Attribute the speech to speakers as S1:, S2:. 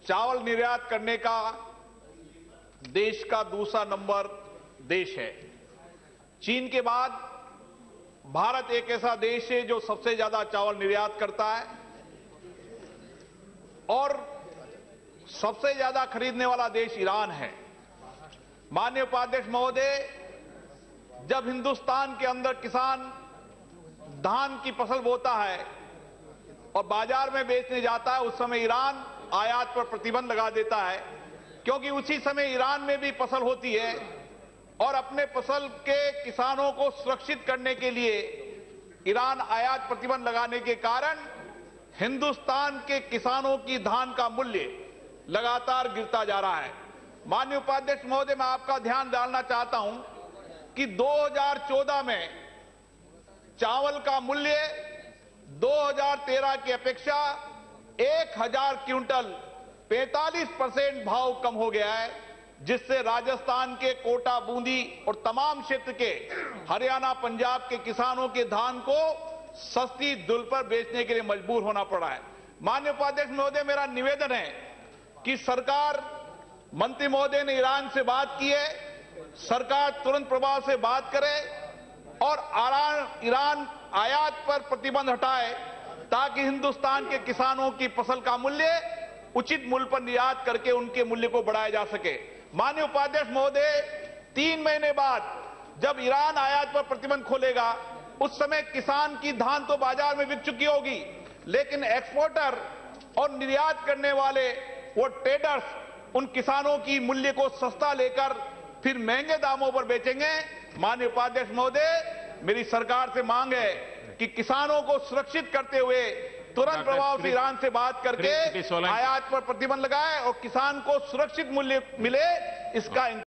S1: चावल निर्यात करने का देश का दूसरा नंबर देश है। चीन के बाद भारत एक ऐसा देश है जो सबसे ज्यादा चावल निर्यात करता है और सबसे ज्यादा खरीदने वाला देश ईरान है। माननीय उपाध्यक्ष महोदय, जब हिंदुस्तान के अंदर किसान धान की फसल बोता है और बाजार में बेचने जाता है, उस समय ईरान आयात पर प्रतिबंध लगा देता है, क्योंकि उसी समय ईरान में भी फसल होती है और अपने फसल के किसानों को सुरक्षित करने के लिए ईरान आयात प्रतिबंध लगाने के कारण हिंदुस्तान के किसानों की धान का मूल्य लगातार गिरता जा रहा है। माननीय उपाध्यक्ष महोदय, मैं आपका ध्यान डालना चाहता हूं कि 2014 में चावल का मूल्य 2013 की अपेक्षा 1000 क्विंटल 45% भाव कम हो गया है, जिससे राजस्थान के कोटा, बूंदी और तमाम क्षेत्र के हरियाणा, पंजाब के किसानों के धान को सस्ती दुल पर बेचने के लिए मजबूर होना पड़ा है। माननीय उपाध्यक्ष महोदय, मेरा निवेदन है कि सरकार, मंत्री महोदय ने ईरान से बात की है, सरकार तुरंत प्रभाव से बात करे और ईरान आयात पर प्रतिबंध हटाए ताकि हिंदुस्तान के किसानों की फसल का मूल्य उचित मूल्य पर निर्यात करके उनके मूल्य को बढ़ाया जा सके। माननीय उपाध्यक्ष महोदय, 3 महीने बाद जब ईरान आयात पर प्रतिबंध खोलेगा, उस समय किसान की धान तो बाजार में बिक चुकी होगी, लेकिन एक्सपोर्टर और निर्यात करने वाले वो ट्रेडर्स उन किसानों की मूल्य को सस्ता लेकर फिर महंगे दामों पर बेचेंगे। माननीय उपाध्यक्ष महोदय, मेरी सरकार से मांग है कि किसानों को सुरक्षित करते हुए तुरंत प्रभाव से ईरान से बात करके आयात पर प्रतिबंध लगाए और किसान को सुरक्षित मूल्य मिले, इसका